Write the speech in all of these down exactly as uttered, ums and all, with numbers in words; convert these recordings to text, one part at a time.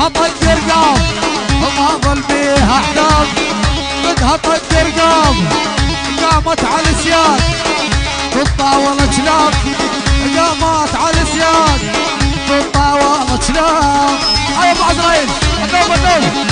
بدها طق رقاب وما ظل بيها احلام، بدها طق رقاب قامت على السياد تطاول كلام، قامت على السياد تطاول كلام. هيا ابو عزرائيل النوم النوم.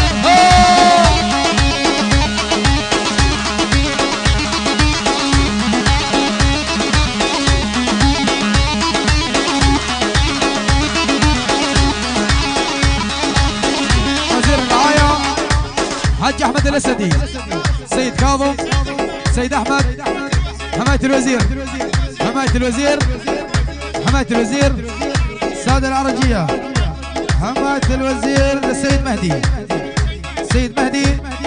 حج احمد الاسدي، سيد كاظم، سيد احمد، حماية الوزير، حماية الوزير، حماية الوزير، السادة العرجية، حماية الوزير للسيد مهدي، سيد مهدي،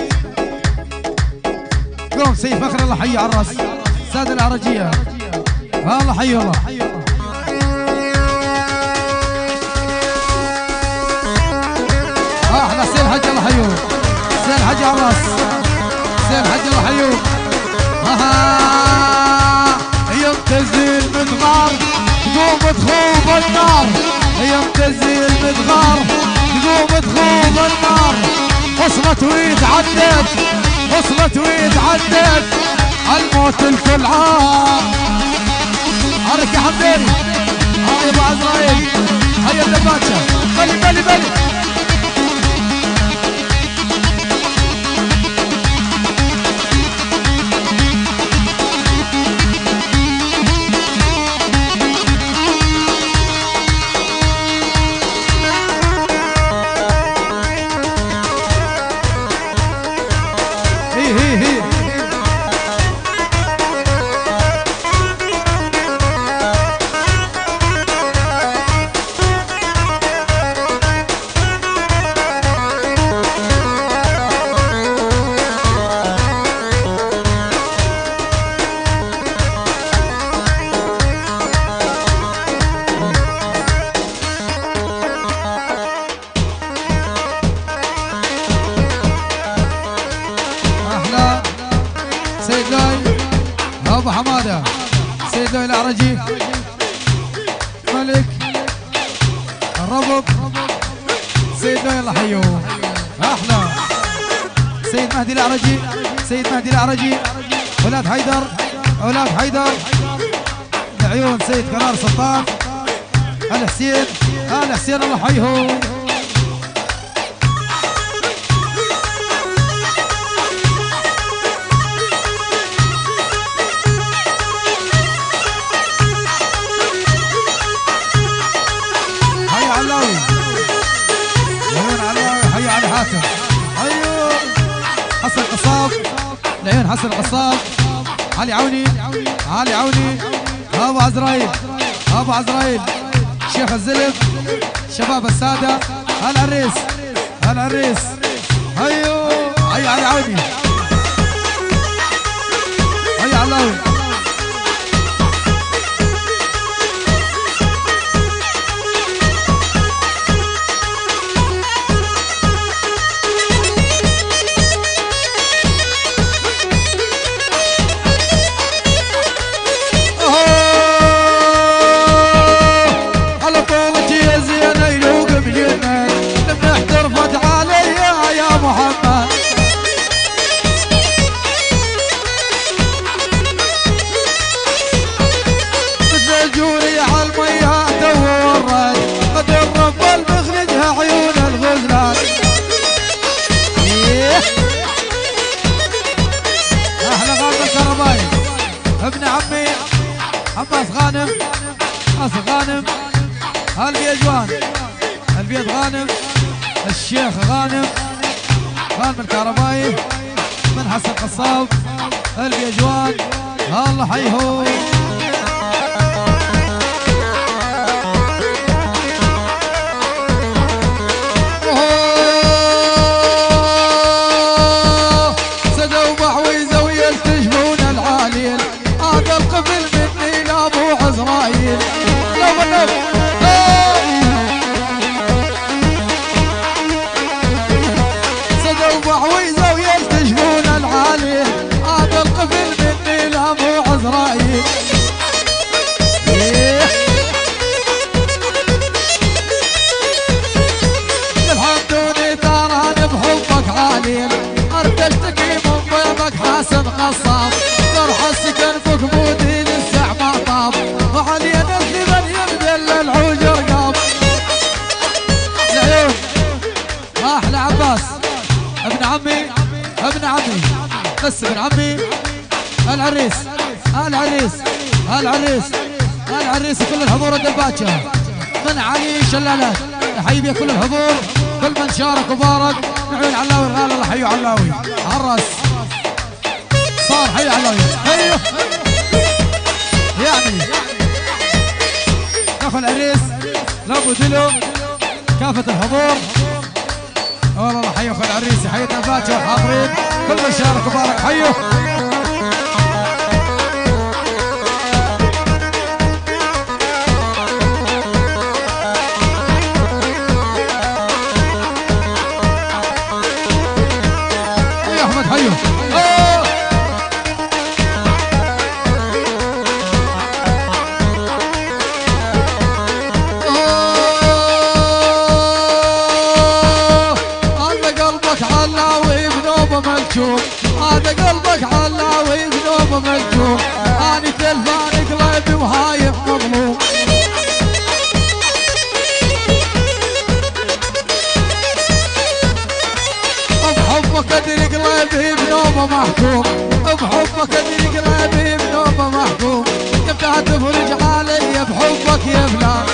قوم سيد فخر الله حي على الراس، السادة العرجية، الله حي الله. احلى سيد حج الله حيوه، سيد حج على الراس، سيد حج الله حيوه. اها يمتزي المدغار تقوم تخوض النار، يمتزي المدغار تقوم تخوض النار. وصلت ويتعدت، وصلت ويتعدت الموت الكل عار. حرك يا حمداني، هاي ابو عزرائيل، هيا النباتشه، بلي بلي بلي. ابو حماده، سيد لؤي العرجي، ملك الربط، سيد لؤي الله حيوه. احلى سيد مهدي العرجي، سيد مهدي العرجي، اولاد حيدر، اولاد حيدر لعيون سيد قرار سلطان، ال حسين، ال حسين الله حيهم. ايوه حسن قصاب، العيون حسن قصاب، علي عوني، علي عوني، ابو عزرائيل، ابو عزرائيل، شيخ الزلف، شباب الساده، العريس، العريس، ايوه هيا علي عوني، هيا علاوي. ابن عمي عباس غانم، عباس غانم، هالبيجوان، البيض غانم، الشيخ غانم، غانم الكهربائي، من حسن قصاب، البيجوان، الله حيهم. عزرائيل بس ابن عمي العريس العريس العريس العريس كل الحضور الدباتشة من علي شلالات حي بيه كل الحضور كل من شارك وبارك نعيون علاوي الغالي الله حيو علاوي عرس صار حي علاوي ايوه يعني اخو العريس لابد له كافة الحضور والله الله حيو اخو العريس يحيينا الباتشة حاضرين كل من شارك وبارك حيو هذا قلبك علاوي بنوبه ملجوم اني تلفاني قلبي وهايم مظلوم بحبك ادري قلبي بنوبه محكوم بحبك ادري قلبي بنوبه محكوم تبدا تفرج علي بحبك يا فلان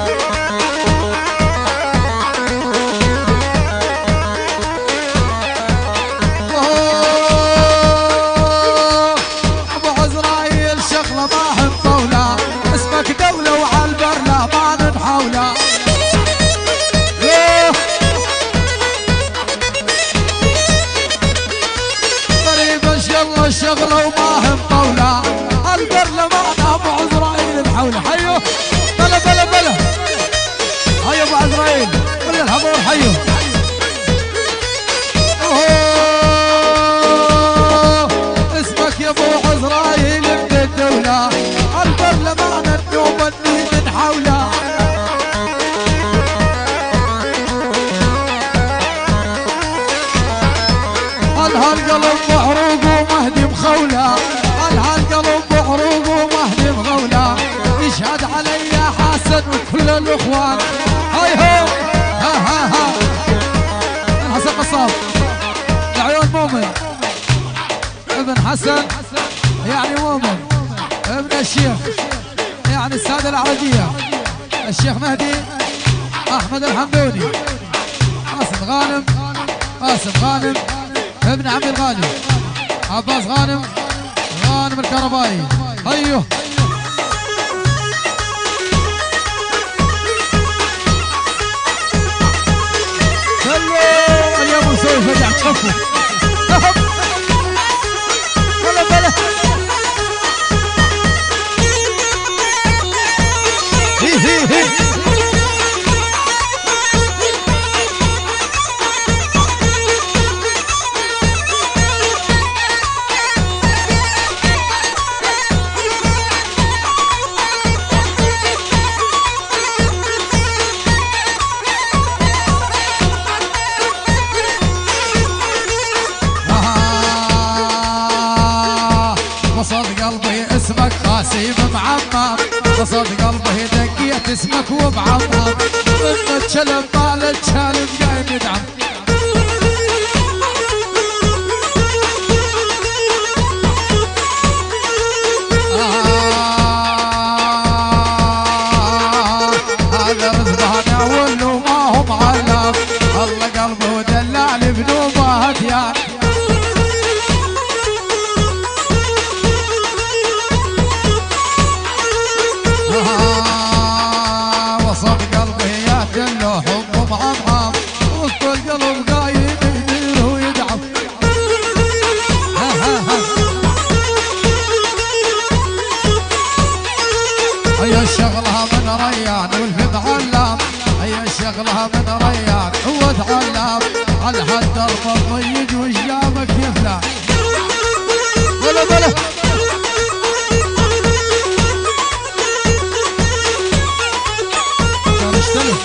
الشغله وما هم طوله البر لما ابو عزرائيل بحوله حيو بلا بلا بلا هيا ابو عزرائيل كل الحضور حيو اسمك يا ابو عزرائيل من الدوله البر لما النوبه من حوله الهالقلب محروق ومهدي مخولة الهالقلب محروق ومهدي مخولة يشهد علي حسن وكل الاخوان هاي هو ها ها ها حسن قصاب العيون مؤمن ابن حسن يعني مؤمن ابن الشيخ يعني السادة العربية الشيخ مهدي احمد الحمدوني قاسم غانم قاسم غانم ابن عمي الغالي عباس غانم غانم الكهربائي ايوه خلوا اليوم نسوي فجع تشوفوا بلا بلا هي هي هي اسمك قاسم معمر قصد قلبه دقيت اسمك وبعمر من الشلم مال الشلم قايم يدعم هذا رزقنا ولو ما هو معلم الله قلبه دلال بنوبه هديان هيا الشغلها من ريان والفض علام هيا الشغلها من ريان هو تعلم على هالدرب الضيق وشجامك يفلح بلا بلا كان اشتلف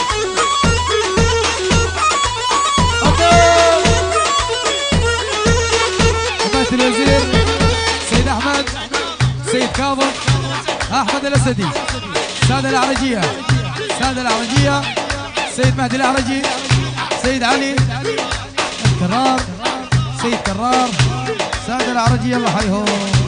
وبيت الوزير سيد احمد سيد كاظم احمد الاسدي سادة العرجية سادة العرجية سيد مهدي العرجي سيد علي كرار سيد كرار سادة العرجية الله حيهم.